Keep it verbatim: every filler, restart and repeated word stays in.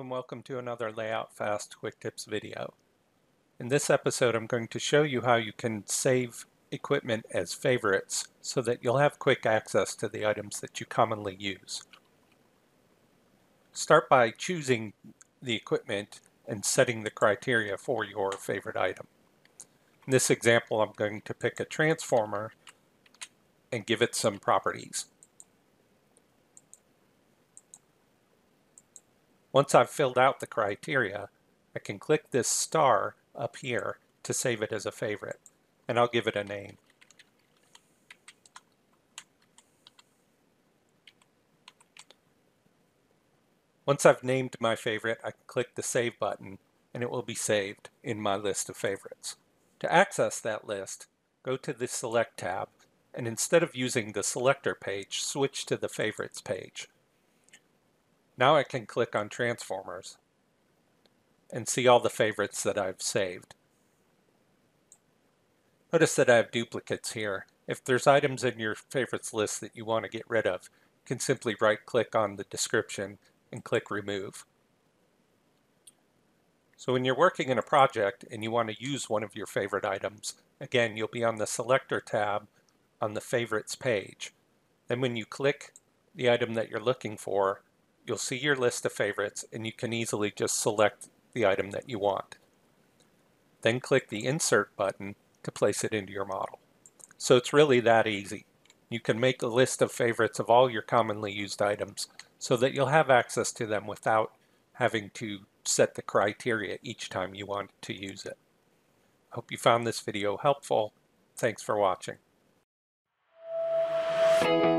and welcome to another LayoutFAST Quick Tips video. In this episode, I'm going to show you how you can save equipment as favorites so that you'll have quick access to the items that you commonly use. Start by choosing the equipment and setting the criteria for your favorite item. In this example, I'm going to pick a transformer and give it some properties. Once I've filled out the criteria, I can click this star up here to save it as a favorite, and I'll give it a name. Once I've named my favorite, I can click the Save button, and it will be saved in my list of favorites. To access that list, go to the Select tab, and instead of using the Selector page, switch to the Favorites page. Now I can click on Transformers and see all the favorites that I've saved. Notice that I have duplicates here. If there's items in your favorites list that you want to get rid of, you can simply right-click on the description and click Remove. So when you're working in a project and you want to use one of your favorite items, again, you'll be on the Selector tab on the Favorites page. Then when you click the item that you're looking for, you'll see your list of favorites, and you can easily just select the item that you want. Then click the Insert button to place it into your model. So it's really that easy. You can make a list of favorites of all your commonly used items so that you'll have access to them without having to set the criteria each time you want to use it. I hope you found this video helpful. Thanks for watching.